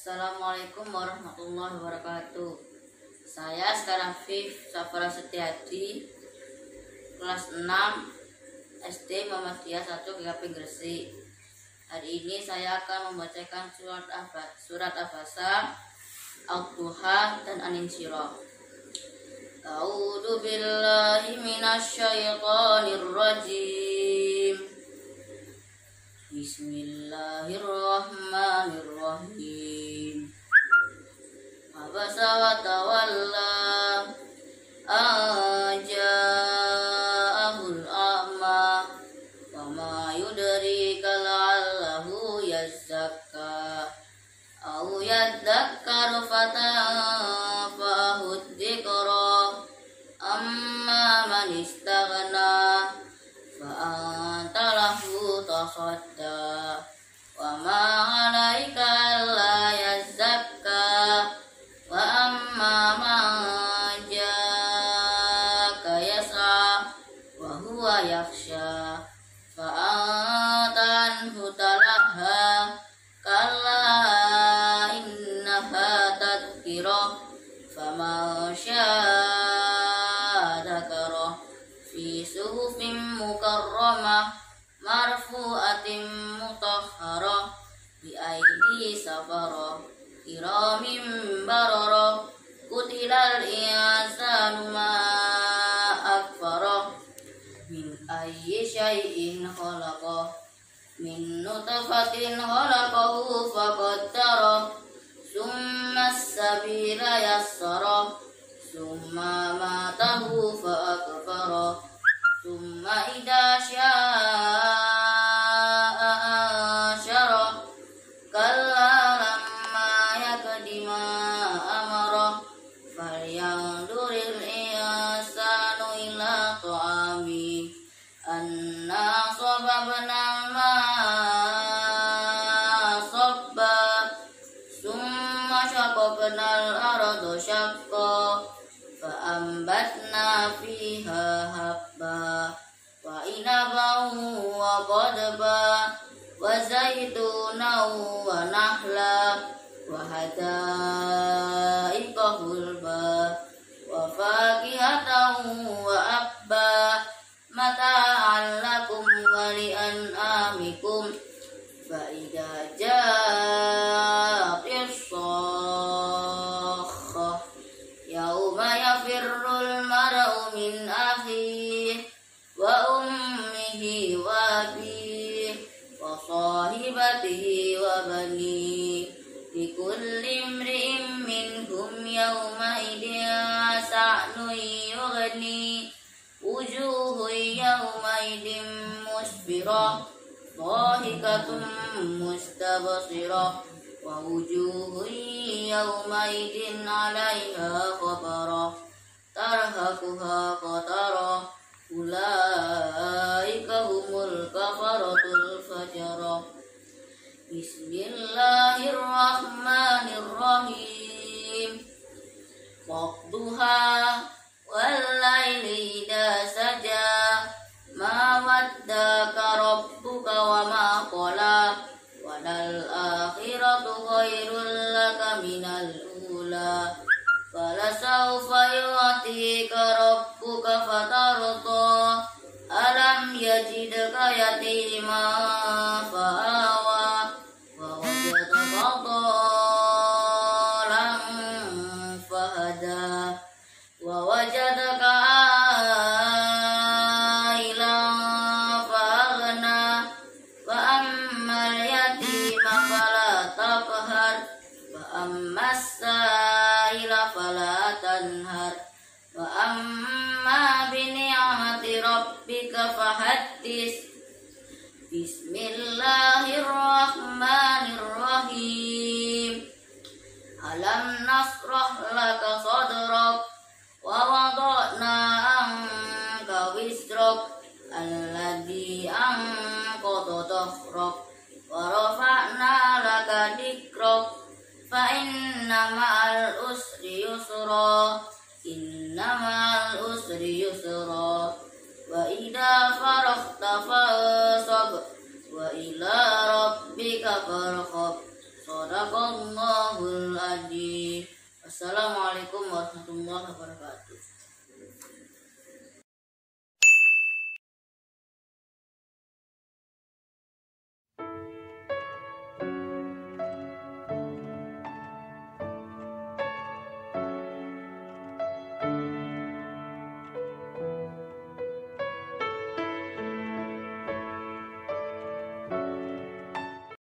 Assalamualaikum warahmatullahi wabarakatuh. Saya sekarang Fif Safara Setiadi, kelas 6 SD Muhammadiyah 1 GKP Gresik. Hari ini saya akan membacakan surat Abasa, Al-Duha, dan An-Insyirah. A'udzu billahi minasyaitonir rajim. Bismillahirrahmanirrahim. Abasa wa tawalla aja'ahul a'ma wa ma yudrika la'allahu yazzakka aw yadzakkaru fatanfa'ahu dzikra amma man istaghna fa'anta lahu tasadda wa ma 'alaika alla yazzakka wa amma man ja'aka yas'a wa huwa yakhsha fa'anta anhu talaha kalla innaha tadhkirah faman syaa dzakara fi suhufin mukarramah marfu'atin mutahharah bi aidi safarah kiramin bararah kutilal insanu ma akfarah min ayyi syai'in khalaqah min nutfatin khalaqahu faqaddarah summa as-sabila yassarah summa matahu fa'akbarah summa idza syaa ansyarah kalla lamma yaqdi ma amara falyanzuril insanu ila ta'ami anna sababna al-ma'a sabba summa shaqaqna al-arda shaqqa fa'ambatna fiha habba wa inaban wa qadba wa zaitunan wa nahla wa hadaiqa hulba wa fakihatan wa abba mata'an lakum wa li'an'amikum fa idza ja'atis sakhah yauma yafirrul mar'u min akhihi wa ummihi wa abihi wa sahibatihi wa banihi likulli imri'in minhum yawma idin sa'nun yughni wujuhun yawma idin musfirah dhahikatun mustabsirah wa wujuhun yawma idin 'alaiha ghabarah tarhaquha qatarah ulaika humul kafaratul fajarah. Bismillahirrahmanirrahim. Wadduha wal laili idza saja ma waddaka rabbuka wa ma qala walal akhiratu khairul laka minal ula falasawfa yu'tika rabbuka fatarda alam yajidka yatiman fa'awa wa wajadaka dhalan fahada wa wajadaka ailan faghna wa ammal yatima fala taqhar wa ammas sa'ila fala tanhar wa amma bi ni'mati rabbika fahaddis. Bismillahirrahmanirrahim. Alam nasrah laka sadrak wa wada'na anka wizrak alladhi anqadha dhahrak wa rafa'na laka dhikrak fa inna ma'al usri yusra inna ma'al usri yusra wa idza faraghta fansab wa ila rabbika farghab. Sadaqallahul adzim. Wassalamualaikum warahmatullahi wabarakatuh.